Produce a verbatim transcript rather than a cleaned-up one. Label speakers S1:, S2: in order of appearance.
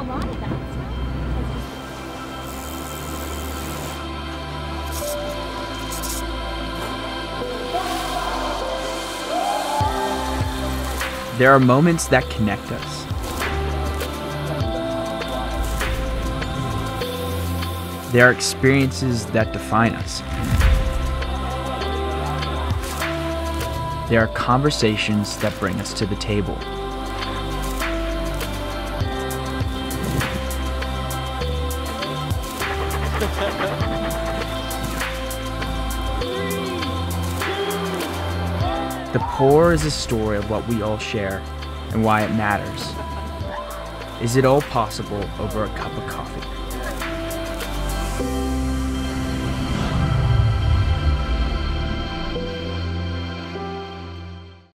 S1: a lot of that stuff.
S2: There are moments that connect us. There are experiences that define us. There are conversations that bring us to the table. The pour is a story of what we all share and why it matters. Is it all possible over a cup of coffee?